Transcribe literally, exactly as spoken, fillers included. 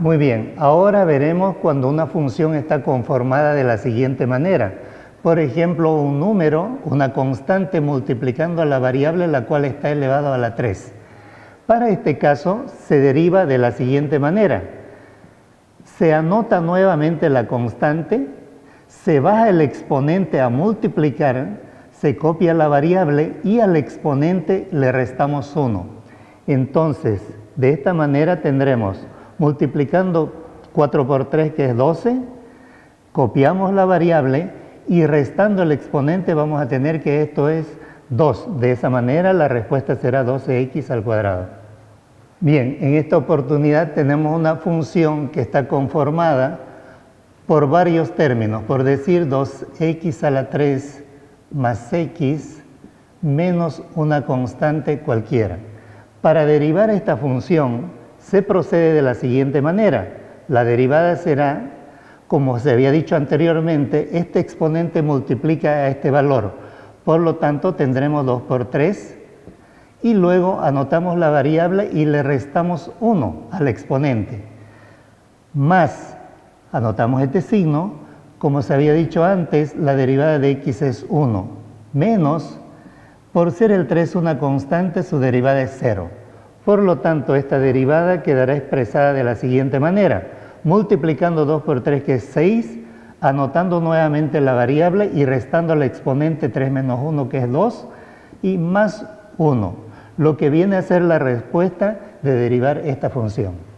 Muy bien, ahora veremos cuando una función está conformada de la siguiente manera. Por ejemplo, un número, una constante multiplicando a la variable la cual está elevado a la tres. Para este caso se deriva de la siguiente manera. Se anota nuevamente la constante, se baja el exponente a multiplicar, se copia la variable y al exponente le restamos uno. Entonces, de esta manera tendremos multiplicando cuatro por tres, que es doce, copiamos la variable y restando el exponente vamos a tener que esto es dos. De esa manera la respuesta será doce equis al cuadrado. Bien, en esta oportunidad tenemos una función que está conformada por varios términos, por decir dos equis a la tres más x menos una constante cualquiera. Para derivar esta función se procede de la siguiente manera. La derivada será, como se había dicho anteriormente, este exponente multiplica a este valor. Por lo tanto, tendremos dos por tres y luego anotamos la variable y le restamos uno al exponente. Más, anotamos este signo, como se había dicho antes, la derivada de x es uno. Menos, por ser el tres una constante, su derivada es cero. Por lo tanto, esta derivada quedará expresada de la siguiente manera. Multiplicando dos por tres, que es seis, anotando nuevamente la variable y restando al exponente tres menos uno, que es dos, y más uno, lo que viene a ser la respuesta de derivar esta función.